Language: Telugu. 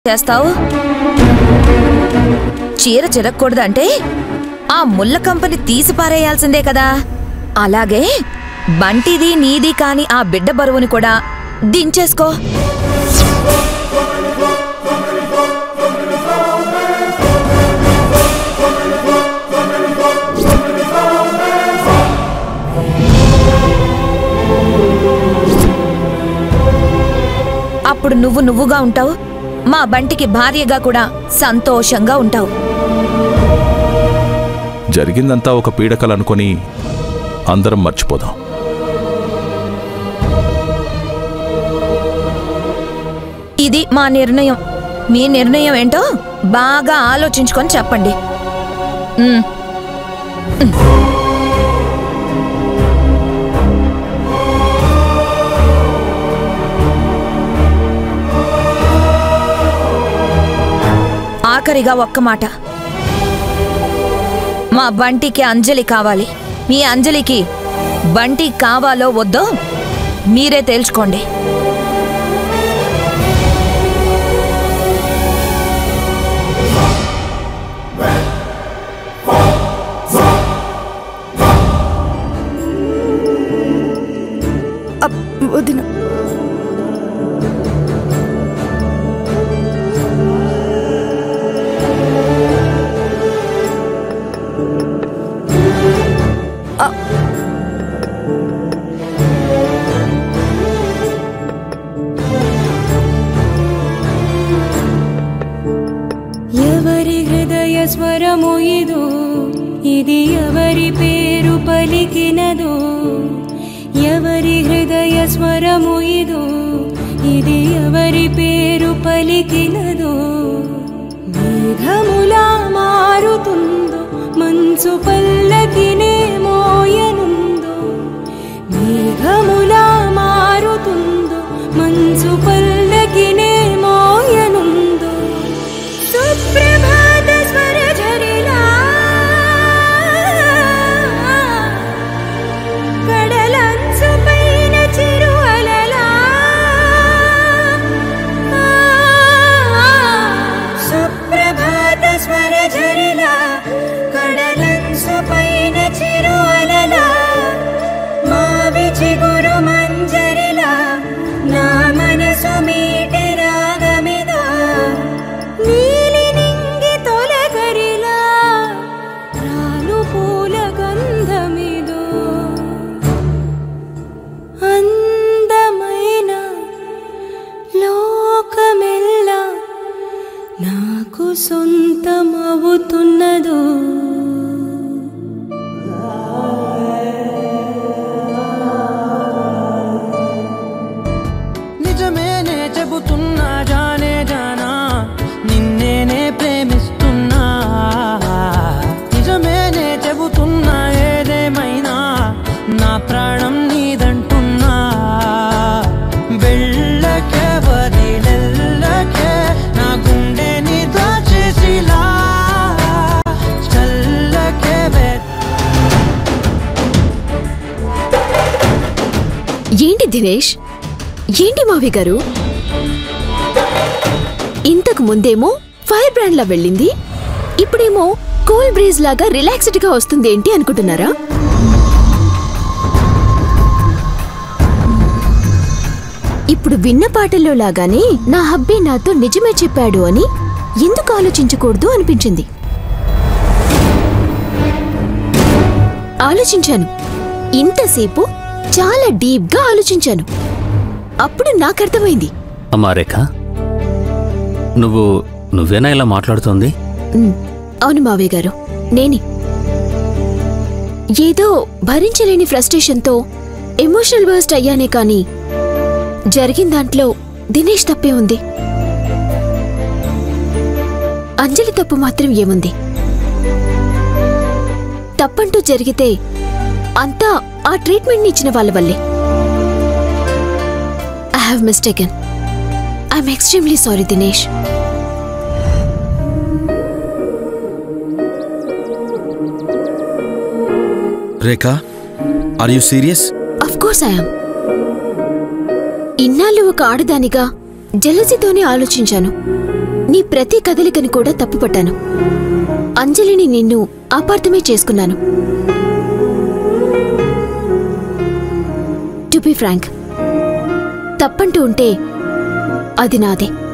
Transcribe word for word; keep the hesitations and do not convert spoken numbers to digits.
చేస్తావు? చీర చిరగకూడదంటే ఆ ముళ్ళ కంపని తీసి పారేయాల్సిందే కదా. అలాగే బంటిది నీది కాని ఆ బిడ్డ బరువుని కూడా దించేసుకో. అప్పుడు నువ్వు నువ్వుగా ఉంటావు, మా బంటికి భార్యగా కూడా సంతోషంగా ఉంటావు. జరిగిందంతా ఒక పీడకలనుకొని అందరం మర్చిపోదాం. ఇది మా నిర్ణయం. మీ నిర్ణయం ఏంటో బాగా ఆలోచించుకొని చెప్పండి. ఆఖరిగా ఒక్క మాట, మా బంటికి అంజలి కావాలి. మీ అంజలికి బంటి కావాలో వద్దో మీరే తేల్చుకోండి. వదిన, ఎవరి హృదయ స్వరము ఇదో, ఇది ఎవరి పేరు పలికినదో. ఎవరి హృదయ స్వరము ఇదో, ఇది ఎవరి పేరు పలికినదో. మేఘములా మారుతుందో, మంచు పల్లకినే మోయనుందో. మేఘములా మారుతుందో, మంచు పల్లకినే మోయనుందో. సుప్రభాత స్వర ఝరిలా కడలంచు పైన చిరు అలలా. సుప్రభాత స్వర ఝరిలా కడలంచు పైన చిరు అలలా. మావి చిగురు మంజరిలా నా మనసు మీటి రాగమిదా. నీలి నింగి తొలకరిలా రాను పూల గంధమిదో. అందమైన లోకమెల్లా నాకు సొంతమవుతున్నదో. నిజమేనే చెబుతున్నా జానే జానా, నిన్నేనే ప్రేమిస్తున్నా. నిజమేనే చెబుతున్నా ఏదేమైనా నా ప్రాణం నీదంటున్నా. వెళ్ళకే వదిలెల్లకే నా గుండె నీ దాచేసిలా. చల్లకే ఏంటి దినేష్, ఏంటి మావి గారు? ఇంతకు ముందేమో ఫైర్ బ్రాండ్ లా వెళ్ళింది, ఇప్పుడేమో కూల్ బ్రీజ్ లాగా రిలాక్స్డ్ గా వస్తుంది ఏంటి అనుకుంటున్నారా? ఇప్పుడు విన్న పాటల్లో లాగానే నా హబ్బీ నాతో నిజమే చెప్పాడు అని ఎందుకు ఆలోచించకూడదు అనిపించింది. ఆలోచించాను, ఇంతసేపు చాలా డీప్ గా ఆలోచించాను. అప్పుడు నాకర్థమైంది. అమ్మా రేఖ, నువ్వు నువ్వేనా ఇలా మాట్లాడుతోంది? అవును మావయ్య గారు, నేనే. ఏదో భరించలేని ఫ్రస్ట్రేషన్తో ఎమోషనల్ బర్స్ట్ అయ్యానే కానీ జరిగిన దాంట్లో దినేష్ తప్పే ఉంది. అంజలి తప్పు మాత్రం ఏముంది? తప్పంటూ జరిగితే అంతా ఆ ట్రీట్మెంట్ని ఇచ్చిన వాళ్ళ వల్లే. I have mistaken. I'm extremely sorry Dinesh. Rekha, are you serious? Of course I am. ఇన్నాళ్ళు ఒక ఆడదానిగా జెలసీతోనే ఆలోచించాను. నీ ప్రతి కదలికని కూడా తప్పుపట్టాను. అంజలిని నిన్ను అపార్థమే చేసుకున్నాను. టు బి ఫ్రాంక్, తప్పంటూ ఉంటే అది నాదే.